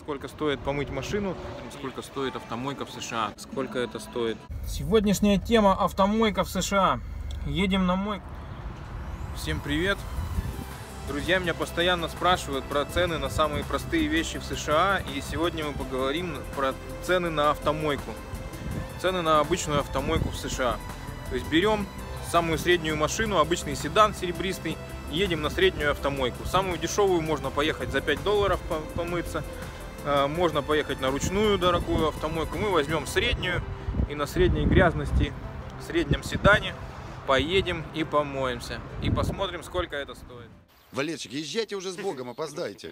сколько стоит помыть машину, сколько стоит автомойка в США, сколько это стоит. Сегодняшняя тема — автомойка в США. Едем на мойку. Всем привет! Друзья меня постоянно спрашивают про цены на самые простые вещи в США, и сегодня мы поговорим про цены на автомойку. Цены на обычную автомойку в США. То есть берем самую среднюю машину, обычный седан серебристый, едем на среднюю автомойку. Самую дешевую можно поехать за $5 помыться, можно поехать на ручную дорогую автомойку. Мы возьмем среднюю и на средней грязности, в среднем седане поедем и помоемся. И посмотрим, сколько это стоит. Валерчик, езжайте уже с Богом, опоздаете.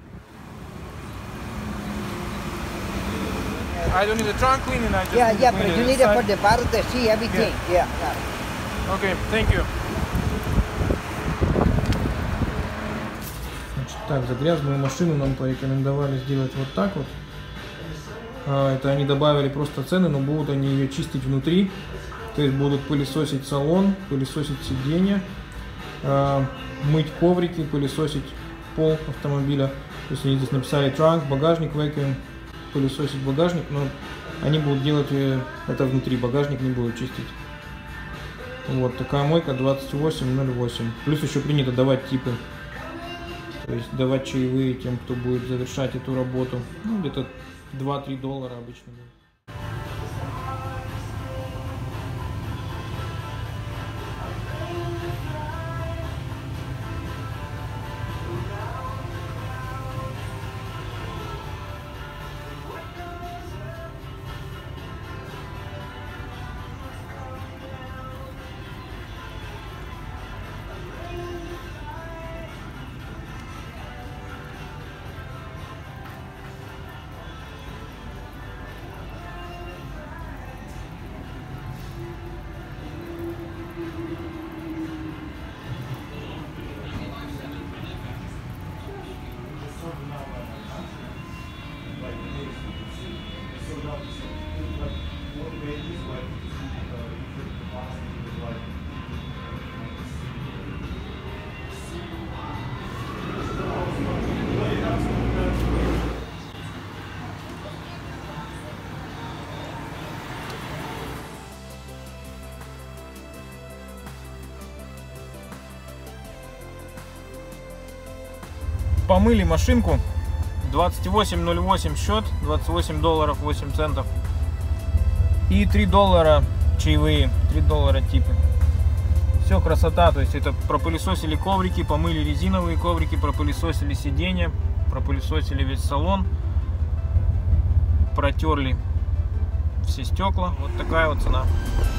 I don't need a trunk cleaning, I just Yeah, but you need to put the bottle to see everything. Yeah. Okay, thank you. Значит, так, за грязную машину нам порекомендовали сделать вот так вот. Это они добавили просто цены, но будут они ее чистить внутри. То есть будут пылесосить салон, пылесосить сиденья, мыть коврики, пылесосить пол автомобиля. То есть они здесь написали trunk, багажник, vacuum, пылесосить багажник, но они будут делать это внутри, багажник не будут чистить. Вот такая мойка 28.08. Плюс еще принято давать типы. То есть давать чаевые тем, кто будет завершать эту работу. Ну, где-то $2-3 обычно. Помыли машинку, 28.08 счет, $28.08 и $3 чаевые, $3 типы. Все, красота. То есть это пропылесосили коврики, помыли резиновые коврики, пропылесосили сиденья, пропылесосили весь салон, протерли все стекла. Вот такая вот цена.